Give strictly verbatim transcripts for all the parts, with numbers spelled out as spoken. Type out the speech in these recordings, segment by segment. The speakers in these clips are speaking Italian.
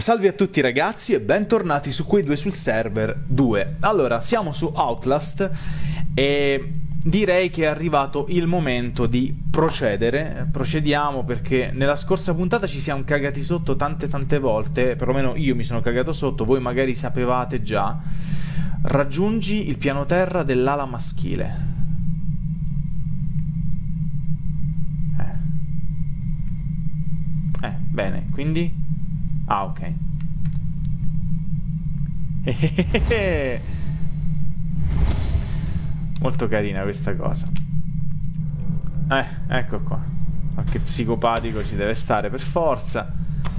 Salve a tutti ragazzi e bentornati su Quei due sul server due. Allora, siamo su Outlast e direi che è arrivato il momento di procedere. Procediamo perché nella scorsa puntata ci siamo cagati sotto tante tante volte, perlomeno io mi sono cagato sotto, voi magari sapevate già. Raggiungi il piano terra dell'ala maschile. Eh, bene, quindi... Ah, ok. Molto carina questa cosa. Eh, ecco qua. Qualche psicopatico ci deve stare per forza.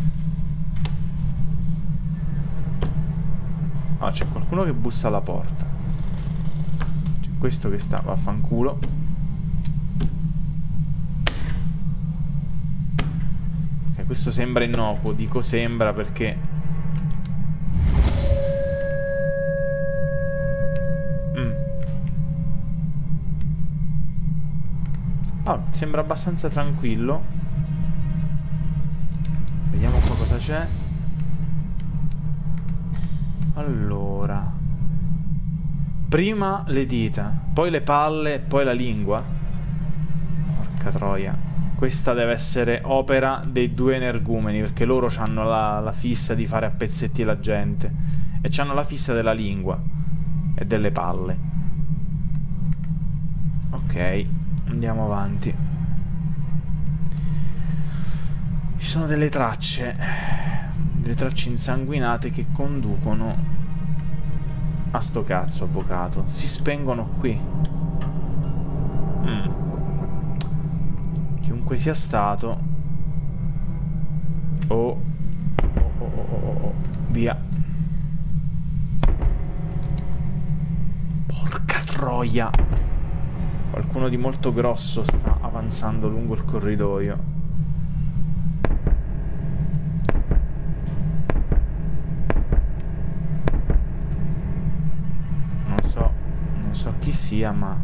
Ah, c'è qualcuno che bussa alla porta. C'è questo che sta... Vaffanculo. Questo sembra innocuo, dico sembra perché... Mm. Ah, sembra abbastanza tranquillo. Vediamo qua cosa c'è. Allora... Prima le dita, poi le palle, poi la lingua. Porca troia. Questa deve essere opera dei due energumeni, perché loro hanno la, la fissa di fare a pezzetti la gente. E hanno la fissa della lingua e delle palle. Ok, andiamo avanti. Ci sono delle tracce. Delle tracce insanguinate che conducono a sto cazzo, avvocato. Si spengono qui. Mm. Chiunque sia stato. Oh. Oh, oh, oh, oh, oh. Via. Porca troia. Qualcuno di molto grosso sta avanzando lungo il corridoio. Non so. Non so chi sia, ma...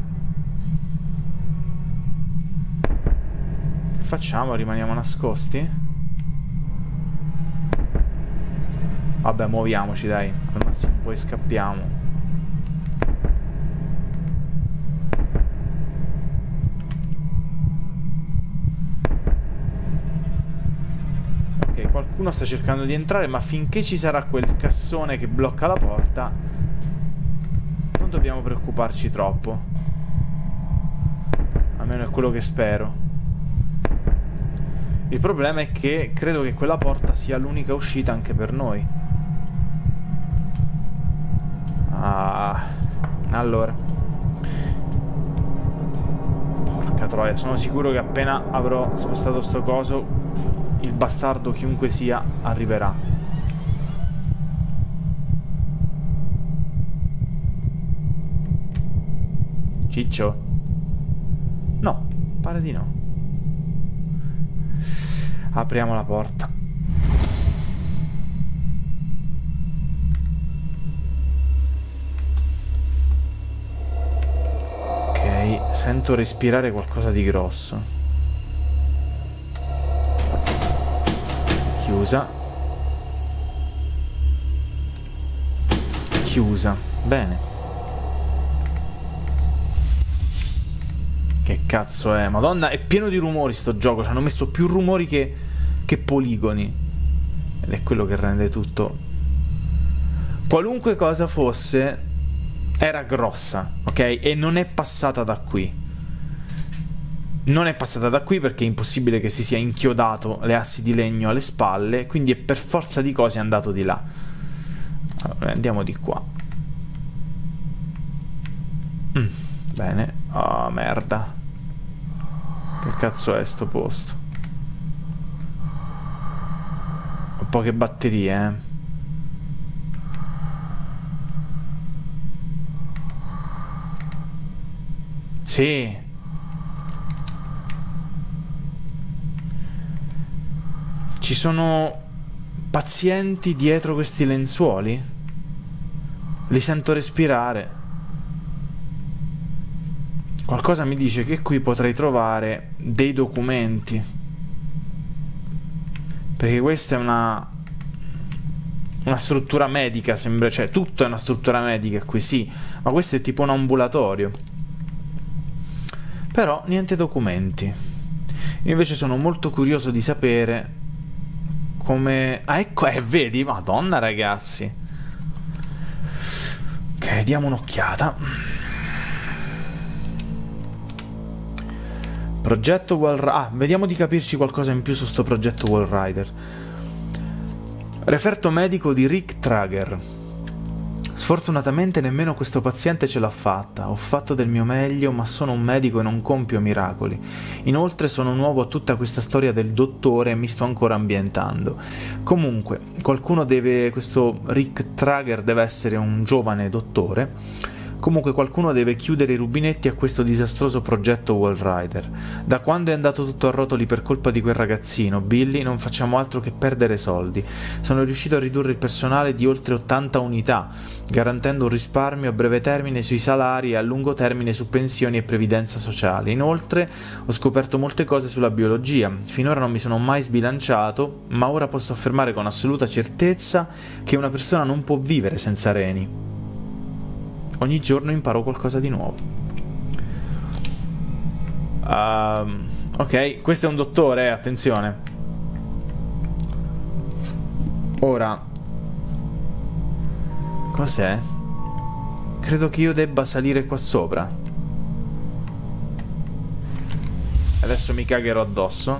Facciamo? Rimaniamo nascosti? Vabbè, muoviamoci, dai. Al massimo poi scappiamo. Ok, qualcuno sta cercando di entrare, ma finché ci sarà quel cassone che blocca la porta, non dobbiamo preoccuparci troppo. Almeno è quello che spero. Il problema è che credo che quella porta sia l'unica uscita anche per noi. Ah, allora. Porca troia, sono sicuro che appena avrò spostato sto coso, il bastardo, chiunque sia, arriverà. Ciccio? No, pare di no. Apriamo la porta. Ok, sento respirare qualcosa di grosso. Chiusa. Chiusa. Bene. Che cazzo è? Madonna, è pieno di rumori sto gioco. Ci hanno messo più rumori che, che poligoni. Ed è quello che rende tutto. Qualunque cosa fosse, era grossa, ok? E non è passata da qui. Non è passata da qui perché è impossibile che si sia inchiodato le assi di legno alle spalle. Quindi è per forza di cose andato di là. Allora, andiamo di qua. Mm, bene. Oh, merda. Che cazzo è sto posto? Ho poche batterie, eh. Sì. Ci sono pazienti dietro questi lenzuoli? Li sento respirare. Qualcosa mi dice che qui potrei trovare dei documenti. Perché questa è una una struttura medica, sembra, cioè tutto è una struttura medica qui, sì, ma questo è tipo un ambulatorio. Però niente documenti. Io invece sono molto curioso di sapere come... Ah, ecco, eh, vedi? Madonna, ragazzi. Ok, diamo un'occhiata. Progetto Wall Rider. Ah, vediamo di capirci qualcosa in più su sto progetto Wall Rider. Referto medico di Rick Trager. Sfortunatamente nemmeno questo paziente ce l'ha fatta. Ho fatto del mio meglio, ma sono un medico e non compio miracoli. Inoltre sono nuovo a tutta questa storia del dottore e mi sto ancora ambientando. Comunque, qualcuno deve... questo Rick Trager deve essere un giovane dottore. Comunque qualcuno deve chiudere i rubinetti a questo disastroso progetto Wall Rider. Da quando è andato tutto a rotoli per colpa di quel ragazzino, Billy, non facciamo altro che perdere soldi. Sono riuscito a ridurre il personale di oltre ottanta unità, garantendo un risparmio a breve termine sui salari e a lungo termine su pensioni e previdenza sociale. Inoltre ho scoperto molte cose sulla biologia. Finora non mi sono mai sbilanciato, ma ora posso affermare con assoluta certezza che una persona non può vivere senza reni. Ogni giorno imparo qualcosa di nuovo. Uh, ok, questo è un dottore, eh, attenzione. Ora, cos'è? Credo che io debba salire qua sopra. Adesso mi cagherò addosso.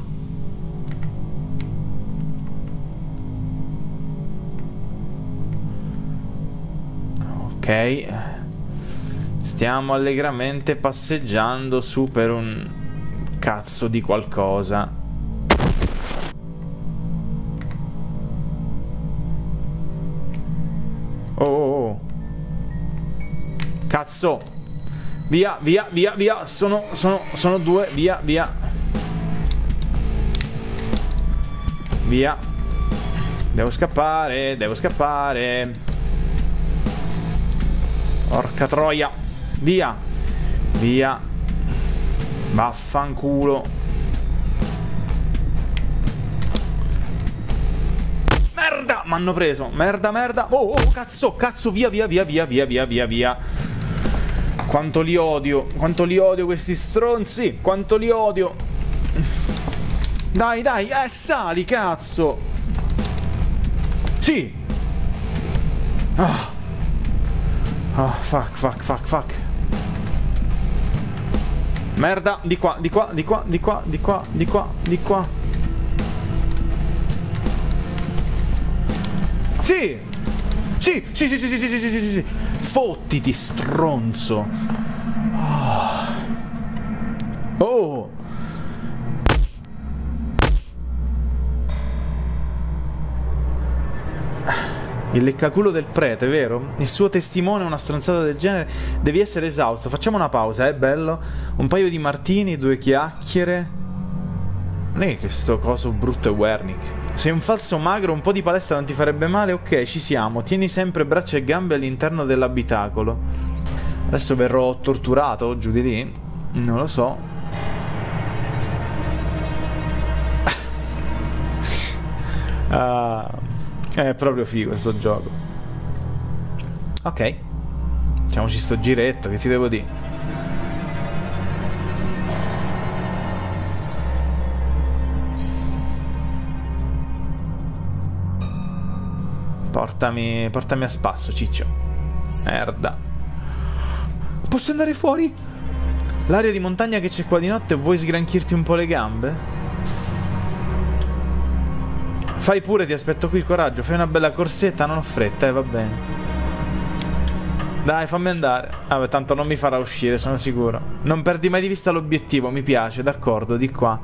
Ok. Stiamo allegramente passeggiando su per un cazzo di qualcosa. Oh, oh, oh. Cazzo. Via, via, via, via. Sono, sono, sono due. Via, via. Via. Devo scappare, devo scappare. Porca troia. Via. Via. Vaffanculo. Merda. M'hanno preso. Merda, merda. Oh, oh, cazzo, cazzo. Via, via, via, via, via, via, via, via. Quanto li odio. Quanto li odio questi stronzi. Quanto li odio. Dai, dai. Eh, sali, cazzo. Sì. Ah. Ah, fuck, fuck, fuck, fuck. Merda, di qua, di qua, di qua, di qua, di qua, di qua, di qua. Sì! Sì, sì, sì, sì, sì, sì, sì, sì, sì. Fottiti, stronzo. Oh! Il leccaculo del prete, vero? Il suo testimone, una stronzata del genere. Devi essere esausto. Facciamo una pausa, eh, bello? Un paio di martini, due chiacchiere. Non è che sto coso brutto è Wernick. Sei un falso magro, un po' di palestra non ti farebbe male? Ok, ci siamo. Tieni sempre braccia e gambe all'interno dell'abitacolo. Adesso verrò torturato giù di lì? Non lo so. Ah... È proprio figo questo gioco. Ok. Facciamoci sto giretto, che ti devo dire? Portami, portami a spasso, ciccio. Merda. Posso andare fuori? L'aria di montagna che c'è qua di notte, vuoi sgranchirti un po' le gambe? Fai pure, ti aspetto qui, coraggio. Fai una bella corsetta, non ho fretta, eh, va bene. Dai, fammi andare. Vabbè, tanto non mi farà uscire, sono sicuro. Non perdi mai di vista l'obiettivo, mi piace, d'accordo, di qua.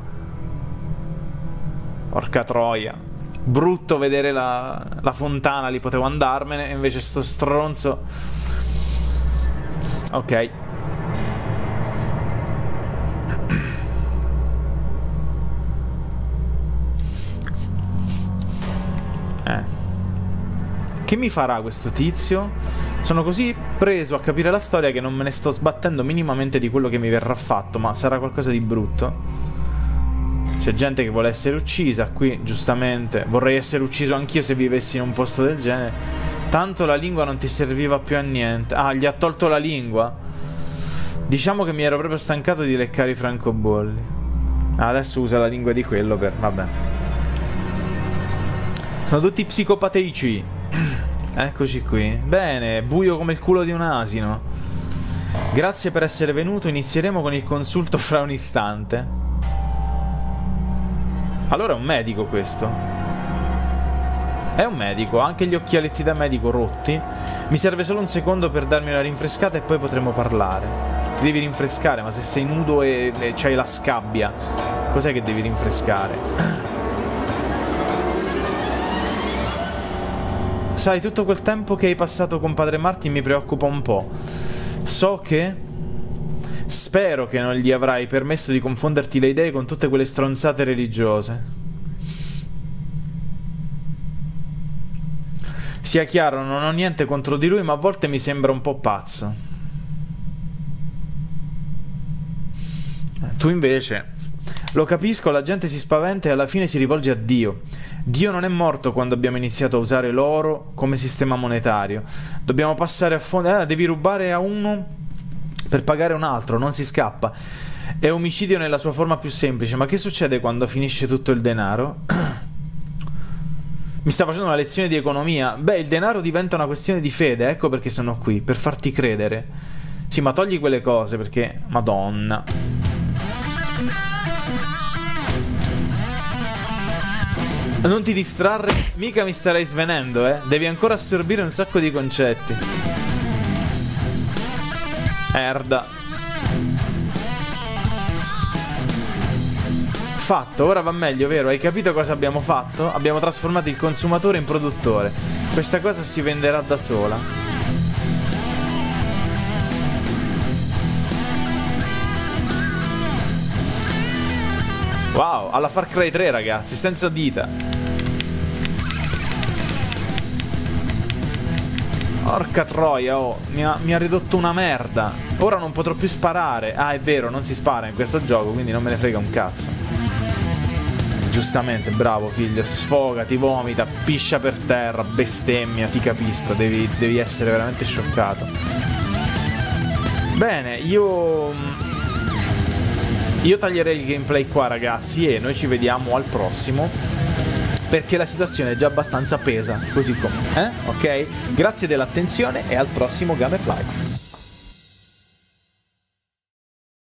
Porca troia. Brutto vedere la, la fontana, lì potevo andarmene, invece sto stronzo... Ok. Che mi farà questo tizio? Sono così preso a capire la storia che non me ne sto sbattendo minimamente di quello che mi verrà fatto, ma sarà qualcosa di brutto? C'è gente che vuole essere uccisa qui, giustamente. Vorrei essere ucciso anch'io se vivessi in un posto del genere. Tanto la lingua non ti serviva più a niente. Ah, gli ha tolto la lingua? Diciamo che mi ero proprio stancato di leccare i francobolli. Ah, adesso usa la lingua di quello per... vabbè. Sono tutti psicopatici. Eccoci qui. Bene, buio come il culo di un asino. Grazie per essere venuto. Inizieremo con il consulto fra un istante. Allora è un medico questo. È un medico, ha anche gli occhialetti da medico rotti. Mi serve solo un secondo per darmi una rinfrescata e poi potremo parlare. Ti devi rinfrescare, ma se sei nudo e, e c'hai la scabbia, cos'è che devi rinfrescare? Sai, tutto quel tempo che hai passato con padre Martin mi preoccupa un po'. So che... Spero che non gli avrai permesso di confonderti le idee con tutte quelle stronzate religiose. Sia chiaro, non ho niente contro di lui, ma a volte mi sembra un po' pazzo. Tu invece... Lo capisco, la gente si spaventa e alla fine si rivolge a Dio. Dio non è morto quando abbiamo iniziato a usare l'oro come sistema monetario. Dobbiamo passare a fondo... Eh, devi rubare a uno... per pagare un altro, non si scappa. È omicidio nella sua forma più semplice. Ma che succede quando finisce tutto il denaro? Mi sta facendo una lezione di economia. Beh, il denaro diventa una questione di fede. Ecco perché sono qui, per farti credere. Sì, ma togli quelle cose perché... Madonna. Non ti distrarre. Mica mi starei svenendo, eh. Devi ancora assorbire un sacco di concetti. Erda. Fatto, ora va meglio, vero? Hai capito cosa abbiamo fatto? Abbiamo trasformato il consumatore in produttore. Questa cosa si venderà da sola. Wow, alla Far Cry tre, ragazzi, senza dita. Porca troia, oh, mi ha, mi ha ridotto una merda. Ora non potrò più sparare. Ah, è vero, non si spara in questo gioco, quindi non me ne frega un cazzo. Giustamente, bravo figlio, sfogati, vomita, piscia per terra, bestemmia, ti capisco, devi, devi essere veramente scioccato. Bene, io... Io taglierei il gameplay qua, ragazzi, e noi ci vediamo al prossimo, perché la situazione è già abbastanza pesa, così come, eh? Ok? Grazie dell'attenzione e al prossimo gameplay.